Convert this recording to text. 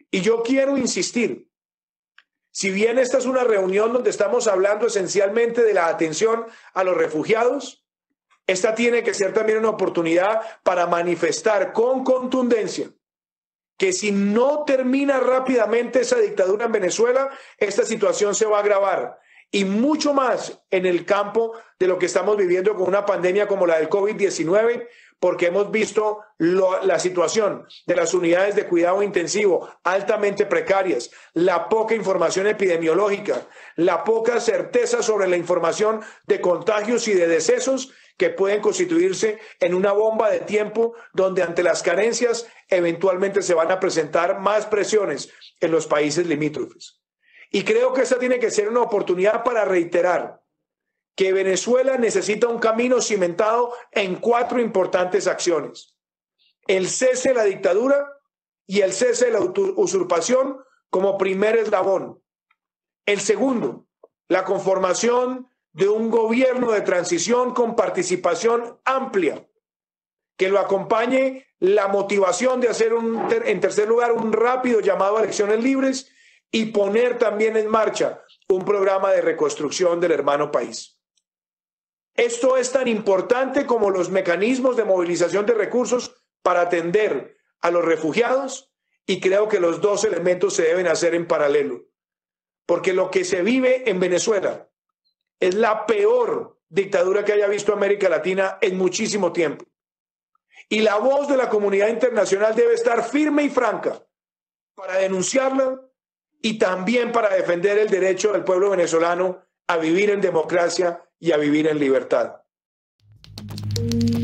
Y yo quiero insistir, si bien esta es una reunión donde estamos hablando esencialmente de la atención a los refugiados, esta tiene que ser también una oportunidad para manifestar con contundencia que si no termina rápidamente esa dictadura en Venezuela, esta situación se va a agravar. Y mucho más en el campo de lo que estamos viviendo con una pandemia como la del COVID-19, porque hemos visto la situación de las unidades de cuidado intensivo altamente precarias, la poca información epidemiológica, la poca certeza sobre la información de contagios y de decesos que pueden constituirse en una bomba de tiempo donde ante las carencias eventualmente se van a presentar más presiones en los países limítrofes. Y creo que esta tiene que ser una oportunidad para reiterar que Venezuela necesita un camino cimentado en 4 importantes acciones: el cese de la dictadura y el cese de la usurpación como primer eslabón. El segundo, la conformación de un gobierno de transición con participación amplia, que lo acompañe la motivación de hacer, en tercer lugar, un rápido llamado a elecciones libres y poner también en marcha un programa de reconstrucción del hermano país. Esto es tan importante como los mecanismos de movilización de recursos para atender a los refugiados, y creo que los 2 elementos se deben hacer en paralelo, porque lo que se vive en Venezuela es la peor dictadura que haya visto América Latina en muchísimo tiempo. Y la voz de la comunidad internacional debe estar firme y franca para denunciarla y también para defender el derecho del pueblo venezolano a vivir en democracia y a vivir en libertad.